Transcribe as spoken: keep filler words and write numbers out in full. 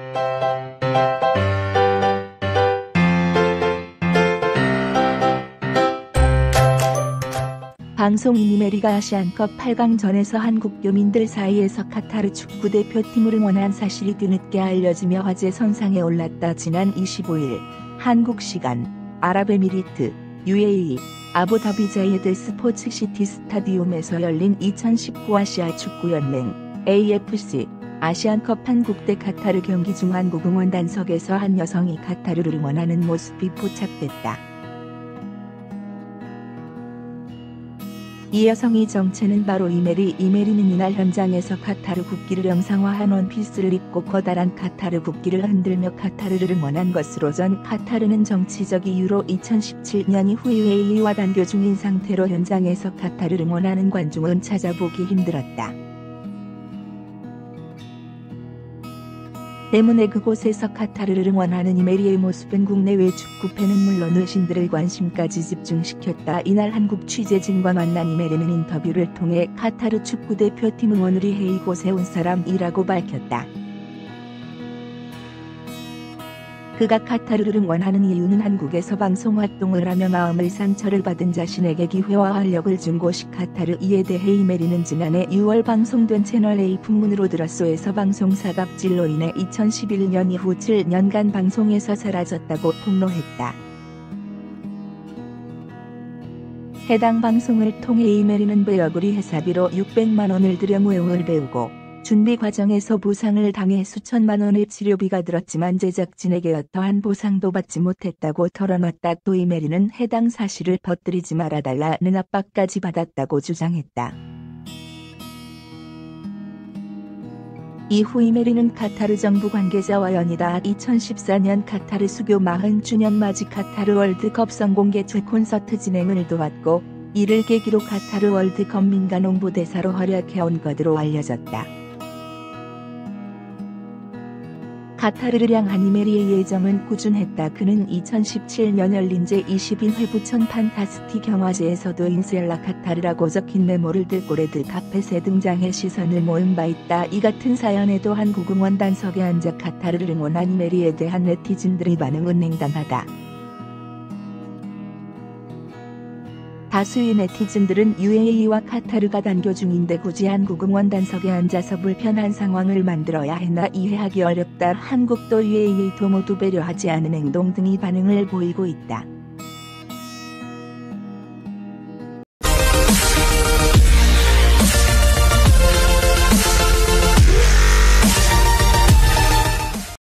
방송인 이메리가 아시안컵 팔 강전에서 한국 교민들 사이에서 카타르 축구대표팀을 응원한 사실이 뒤늦게 알려지며 화제 선상에 올랐다. 지난 이십오일 한국 시간 아랍에미리트 유에이이 아부다비 자이드 스포츠 시티 스타디움에서 열린 이천십구 아시아 축구연맹 에이에프씨 아시안컵 한국 대 카타르 경기 중 한국 응원단석에서 한 여성이 카타르를 응원하는 모습이 포착됐다. 이 여성의 정체는 바로 이메리. 이메리는 이날 현장에서 카타르 국기를 영상화한 원피스를 입고 커다란 카타르 국기를 흔들며 카타르를 응원한 것으로 전 카타르는 정치적 이유로 이천십칠년 이후 유에이이와 단교 중인 상태로 현장에서 카타르를 응원하는 관중은 찾아보기 힘들었다. 때문에 그곳에서 카타르를 응원하는 이메리의 모습은 국내외 축구팬은 물론 외신들의 관심까지 집중시켰다. 이날 한국 취재진과 만난 이메리는 인터뷰를 통해 카타르 축구대표팀 응원을 위해 이곳에 온 사람이라고 밝혔다. 그가 카타르를 응원하는 이유는 한국에서 방송활동을 하며 마음의 상처를 받은 자신에게 기회와 활력을 준 곳이 카타르. 이에 대해 이메리는 지난해 유월 방송된 채널A 풍문으로 들었소에서 방송사 갑질로 인해 이천십일년 이후 칠년간 방송에서 사라졌다고 폭로했다. 해당 방송을 통해 이메리는 배역으리 회사비로 육백만 원을 들여 무용을 배우고 준비 과정에서 부상을 당해 수천만 원의 치료비가 들었지만 제작진에게 어떠한 보상도 받지 못했다고 털어놨다. 또 이메리는 해당 사실을 퍼뜨리지 말아달라는 압박까지 받았다고 주장했다. 이후 이메리는 카타르 정부 관계자와 연이다. 이천십사년 카타르 수교 사십 주년 맞이 카타르 월드컵 성공 개최 콘서트 진행을 도왔고 이를 계기로 카타르 월드컵 민간 홍보대사로 활약해온 것으로 알려졌다. 카타르를 향한 이메리의 예정은 꾸준했다. 그는 이천십칠년 열린 제이십일 회 부천 판타스티 경화제에서도 인셀라 카타르라고 적힌 메모를 들고 레드 카펫에 등장해 시선을 모은 바 있다. 이 같은 사연에도 한국 응원단석에 앉아 카타르를 응원한 이메리에 대한 네티즌들의 반응은 냉담하다. 다수의 네티즌들은 유에이이와 카타르가 단교 중인데 굳이 한국 응원단석에 앉아서 불편한 상황을 만들어야 했나 이해하기 어렵다. 한국도 유에이이도 모두 배려하지 않은 행동 등의 반응을 보이고 있다.